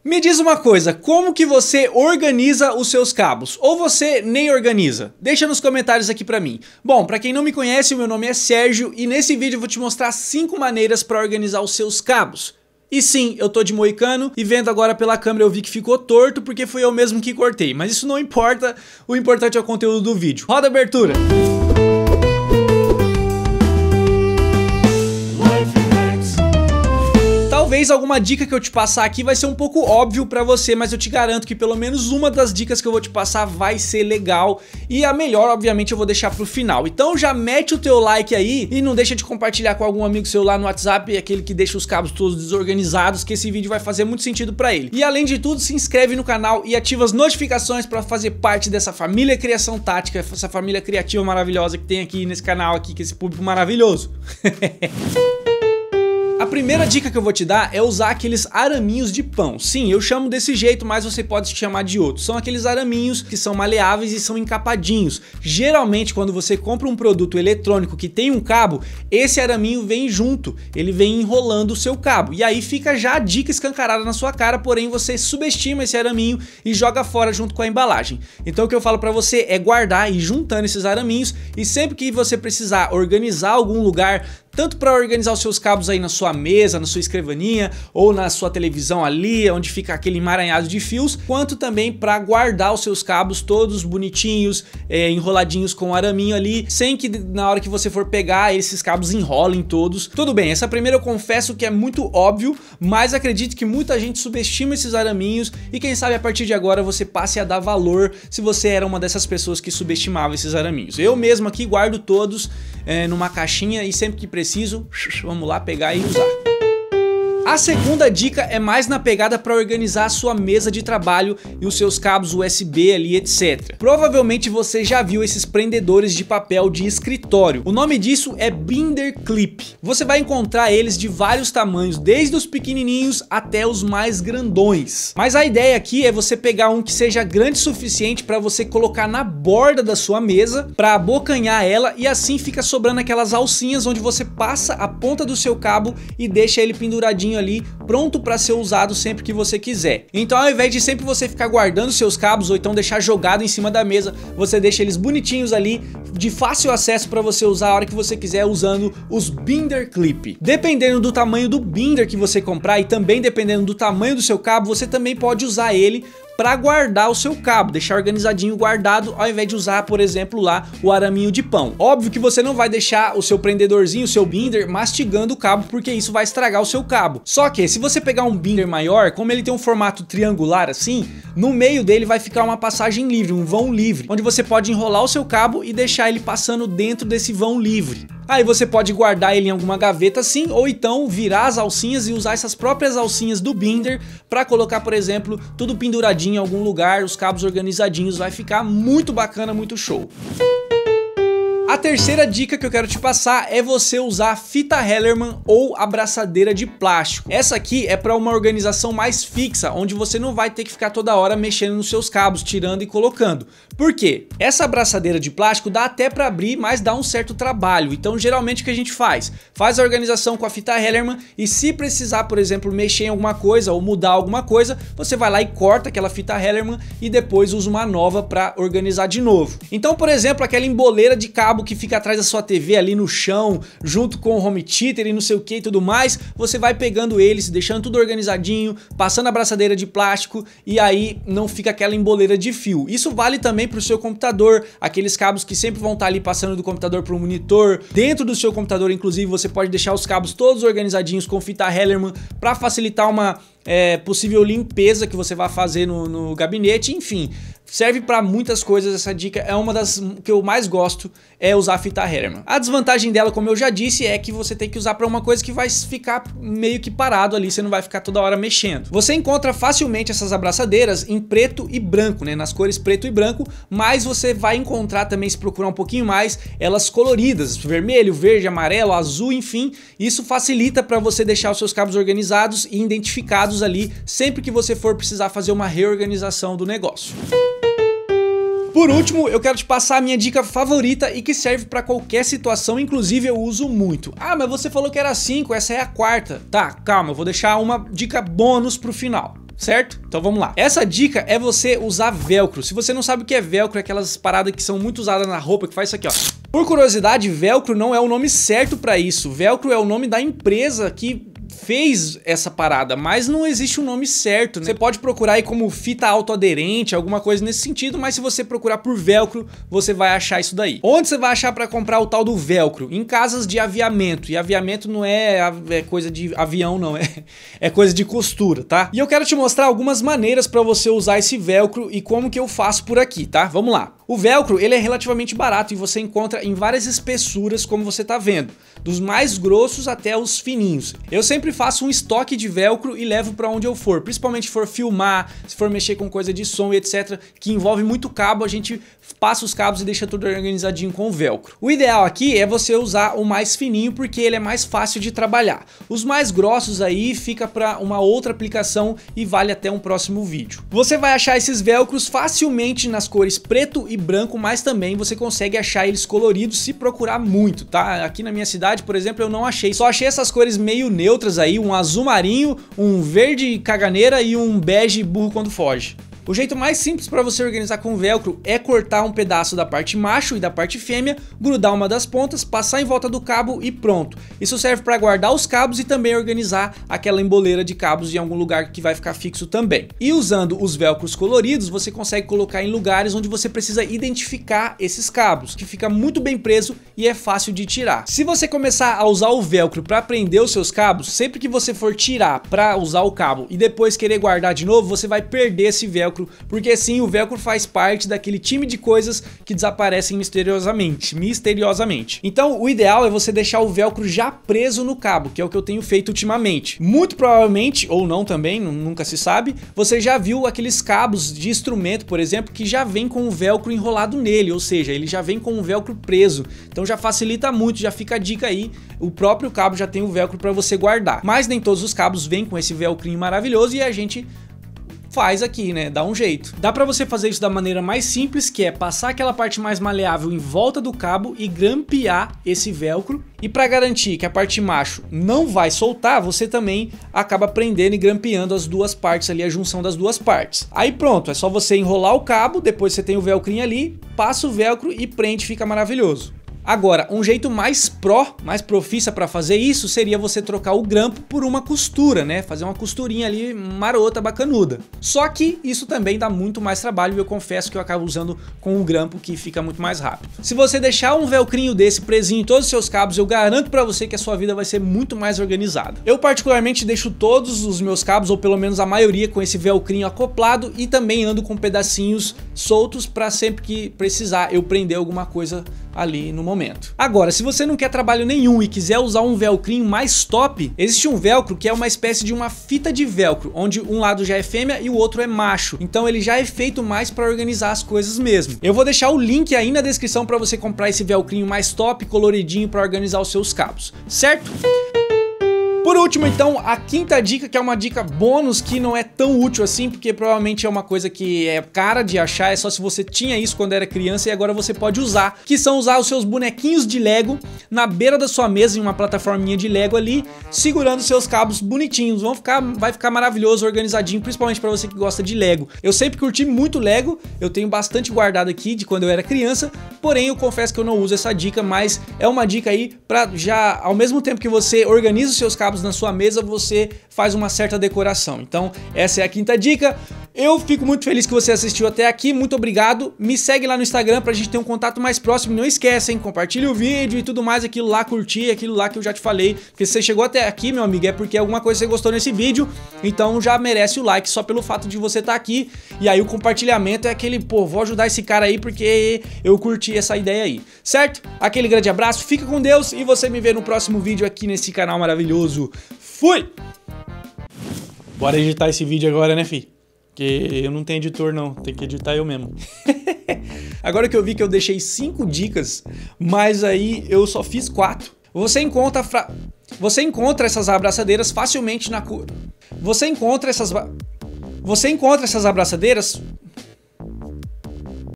Me diz uma coisa, como que você organiza os seus cabos? Ou você nem organiza? Deixa nos comentários aqui pra mim. Bom, pra quem não me conhece, o meu nome é Sérgio e nesse vídeo eu vou te mostrar 5 maneiras pra organizar os seus cabos. E sim, eu tô de moicano e vendo agora pela câmera eu vi que ficou torto porque fui eu mesmo que cortei. Mas isso não importa, o importante é o conteúdo do vídeo. Roda a abertura! Talvez alguma dica que eu te passar aqui vai ser um pouco óbvio pra você, mas eu te garanto que pelo menos uma das dicas que eu vou te passar vai ser legal e a melhor, obviamente, eu vou deixar pro final. Então já mete o teu like aí e não deixa de compartilhar com algum amigo seu lá no WhatsApp, aquele que deixa os cabos todos desorganizados, que esse vídeo vai fazer muito sentido pra ele. E além de tudo, se inscreve no canal e ativa as notificações pra fazer parte dessa família Criação Tática, essa família criativa maravilhosa que tem aqui nesse canal aqui, que esse público maravilhoso. A primeira dica que eu vou te dar é usar aqueles araminhos de pão. Sim, eu chamo desse jeito, mas você pode chamar de outro. São aqueles araminhos que são maleáveis e são encapadinhos. Geralmente, quando você compra um produto eletrônico que tem um cabo, esse araminho vem junto, ele vem enrolando o seu cabo. E aí fica já a dica escancarada na sua cara, porém você subestima esse araminho e joga fora junto com a embalagem. Então o que eu falo pra você é guardar e ir juntando esses araminhos e sempre que você precisar organizar algum lugar, tanto para organizar os seus cabos aí na sua mesa, na sua escrivaninha ou na sua televisão ali, onde fica aquele emaranhado de fios, quanto também para guardar os seus cabos todos bonitinhos, enroladinhos com araminho ali, sem que na hora que você for pegar esses cabos enrolem todos. Tudo bem, essa primeira eu confesso que é muito óbvio, mas acredito que muita gente subestima esses araminhos e quem sabe a partir de agora você passe a dar valor se você era uma dessas pessoas que subestimava esses araminhos. Eu mesmo aqui guardo todos numa caixinha e sempre que preciso, vamos lá pegar e usar. A segunda dica é mais na pegada para organizar a sua mesa de trabalho e os seus cabos USB ali, etc. Provavelmente você já viu esses prendedores de papel de escritório. O nome disso é Binder Clip. Você vai encontrar eles de vários tamanhos, desde os pequenininhos até os mais grandões. Mas a ideia aqui é você pegar um que seja grande o suficiente para você colocar na borda da sua mesa, para abocanhar ela e assim fica sobrando aquelas alcinhas onde você passa a ponta do seu cabo e deixa ele penduradinho ali, pronto para ser usado sempre que você quiser. Então ao invés de sempre você ficar guardando seus cabos ou então deixar jogado em cima da mesa, você deixa eles bonitinhos ali, de fácil acesso para você usar a hora que você quiser usando os Binder Clip. Dependendo do tamanho do binder que você comprar e também dependendo do tamanho do seu cabo, você também pode usar ele para guardar o seu cabo, deixar organizadinho guardado ao invés de usar, por exemplo, lá o araminho de pão. Óbvio que você não vai deixar o seu prendedorzinho, o seu binder, mastigando o cabo, porque isso vai estragar o seu cabo. Só que se você pegar um binder maior, como ele tem um formato triangular assim, no meio dele vai ficar uma passagem livre, um vão livre, onde você pode enrolar o seu cabo e deixar ele passando dentro desse vão livre. Aí você pode guardar ele em alguma gaveta assim, ou então virar as alcinhas e usar essas próprias alcinhas do binder para colocar, por exemplo, tudo penduradinho em algum lugar, os cabos organizadinhos, vai ficar muito bacana, muito show. A terceira dica que eu quero te passar é você usar fita Hellerman ou abraçadeira de plástico. Essa aqui é para uma organização mais fixa, onde você não vai ter que ficar toda hora mexendo nos seus cabos, tirando e colocando. Por quê? Essa abraçadeira de plástico dá até para abrir, mas dá um certo trabalho. Então geralmente o que a gente faz? Faz a organização com a fita Hellerman e se precisar, por exemplo, mexer em alguma coisa ou mudar alguma coisa, você vai lá e corta aquela fita Hellerman e depois usa uma nova para organizar de novo. Então, por exemplo, aquela emboleira de cabo que fica atrás da sua TV ali no chão, junto com o home theater e não sei o que e tudo mais, você vai pegando eles, deixando tudo organizadinho, passando a abraçadeira de plástico e aí não fica aquela emboleira de fio. Isso vale também para o seu computador, aqueles cabos que sempre vão estar ali passando do computador para o monitor. Dentro do seu computador, inclusive, você pode deixar os cabos todos organizadinhos com fita Hellerman para facilitar uma possível limpeza que você vai fazer no gabinete, enfim. Serve para muitas coisas, essa dica é uma das que eu mais gosto, é usar a fita Hellerman. A desvantagem dela, como eu já disse, é que você tem que usar para uma coisa que vai ficar meio que parado ali, você não vai ficar toda hora mexendo. Você encontra facilmente essas abraçadeiras em preto e branco, né, nas cores preto e branco, mas você vai encontrar também, se procurar um pouquinho mais, elas coloridas, vermelho, verde, amarelo, azul, enfim. Isso facilita para você deixar os seus cabos organizados e identificados ali sempre que você for precisar fazer uma reorganização do negócio. Por último, eu quero te passar a minha dica favorita e que serve para qualquer situação, inclusive eu uso muito. Ah, mas você falou que era 5, essa é a quarta. Tá, calma, eu vou deixar uma dica bônus pro final. certo? Então vamos lá. Essa dica é você usar velcro. Se você não sabe o que é velcro, é aquelas paradas que são muito usadas na roupa, que faz isso aqui, ó. Por curiosidade, velcro não é o nome certo pra isso. Velcro é o nome da empresa que fez essa parada, mas não existe um nome certo, né? Você pode procurar aí como fita autoaderente, alguma coisa nesse sentido, mas se você procurar por velcro, você vai achar isso daí. Onde você vai achar para comprar o tal do velcro? Em casas de aviamento, e aviamento não é coisa de avião não, é coisa de costura, tá? E eu quero te mostrar algumas maneiras para você usar esse velcro e como que eu faço por aqui, tá? Vamos lá. O velcro, ele é relativamente barato e você encontra em várias espessuras, como você tá vendo, dos mais grossos até os fininhos. Eu sempre faço um estoque de velcro e levo para onde eu for, principalmente se for filmar, se for mexer com coisa de som e etc, que envolve muito cabo, a gente passa os cabos e deixa tudo organizadinho com o velcro. O ideal aqui é você usar o mais fininho porque ele é mais fácil de trabalhar. Os mais grossos aí fica para uma outra aplicação e vale até um próximo vídeo. Você vai achar esses velcros facilmente nas cores preto e branco, mas também você consegue achar eles coloridos se procurar muito, tá? Aqui na minha cidade, por exemplo, eu não achei. Só achei essas cores meio neutras aí, um azul marinho, um verde caganeira e um bege burro quando foge. O jeito mais simples para você organizar com velcro é cortar um pedaço da parte macho e da parte fêmea, grudar uma das pontas, passar em volta do cabo e pronto. Isso serve para guardar os cabos e também organizar aquela emboleira de cabos em algum lugar que vai ficar fixo também. E usando os velcros coloridos, você consegue colocar em lugares onde você precisa identificar esses cabos, que fica muito bem preso e é fácil de tirar. Se você começar a usar o velcro para prender os seus cabos, sempre que você for tirar para usar o cabo e depois querer guardar de novo, você vai perder esse velcro, porque sim, o velcro faz parte daquele time de coisas que desaparecem misteriosamente. Então o ideal é você deixar o velcro já preso no cabo, que é o que eu tenho feito ultimamente. Muito provavelmente, ou não também, nunca se sabe, você já viu aqueles cabos de instrumento, por exemplo, que já vem com o velcro enrolado nele, ou seja, ele já vem com o velcro preso. Então já facilita muito, já fica a dica aí, o próprio cabo já tem o velcro para você guardar. Mas nem todos os cabos vêm com esse velcrinho maravilhoso e a gente faz aqui, né? Dá um jeito. Dá pra você fazer isso da maneira mais simples, que é passar aquela parte mais maleável em volta do cabo e grampear esse velcro. E para garantir que a parte macho não vai soltar, você também acaba prendendo e grampeando as duas partes ali, a junção das duas partes. Aí pronto, é só você enrolar o cabo, depois você tem o velcrinho ali, passa o velcro e prende, fica maravilhoso. Agora, um jeito mais profissa para fazer isso seria você trocar o grampo por uma costura, né? Fazer uma costurinha ali marota, bacanuda. Só que isso também dá muito mais trabalho e eu confesso que eu acabo usando com o grampo, que fica muito mais rápido. Se você deixar um velcrinho desse presinho em todos os seus cabos, eu garanto para você que a sua vida vai ser muito mais organizada. Eu particularmente deixo todos os meus cabos, ou pelo menos a maioria, com esse velcrinho acoplado e também ando com pedacinhos soltos para sempre que precisar eu prender alguma coisa ali no momento. Agora, se você não quer trabalho nenhum e quiser usar um velcrinho mais top, existe um velcro que é uma espécie de uma fita de velcro, onde um lado já é fêmea e o outro é macho. Então ele já é feito mais para organizar as coisas mesmo. Eu vou deixar o link aí na descrição para você comprar esse velcrinho mais top, coloridinho, para organizar os seus cabos, certo? Por último, então, a quinta dica, que é uma dica bônus que não é tão útil assim, porque provavelmente é uma coisa que é cara de achar, é só se você tinha isso quando era criança e agora você pode usar, que são usar os seus bonequinhos de Lego na beira da sua mesa, em uma plataforminha de Lego ali, segurando seus cabos bonitinhos. Vai ficar maravilhoso, organizadinho, principalmente para você que gosta de Lego. Eu sempre curti muito Lego, eu tenho bastante guardado aqui de quando eu era criança, porém eu confesso que eu não uso essa dica, mas é uma dica aí para já, ao mesmo tempo que você organiza os seus cabos na sua mesa, você faz uma certa decoração. Então essa é a quinta dica. Eu fico muito feliz que você assistiu até aqui, muito obrigado. Me segue lá no Instagram pra gente ter um contato mais próximo. Não esquece, hein? Compartilha o vídeo e tudo mais, aquilo lá, curtir, aquilo lá que eu já te falei. Porque se você chegou até aqui, meu amigo, é porque alguma coisa você gostou nesse vídeo, então já merece o like só pelo fato de você estar aqui. E aí o compartilhamento é aquele, pô, vou ajudar esse cara aí porque eu curti essa ideia aí, certo? Aquele grande abraço, fica com Deus e você me vê no próximo vídeo aqui nesse canal maravilhoso. Fui! Bora editar esse vídeo agora, né, fi? Porque eu não tenho editor, não. Tem que editar eu mesmo. Agora que eu vi que eu deixei 5 dicas, mas aí eu só fiz 4. Você encontra essas abraçadeiras facilmente na... Você encontra essas abraçadeiras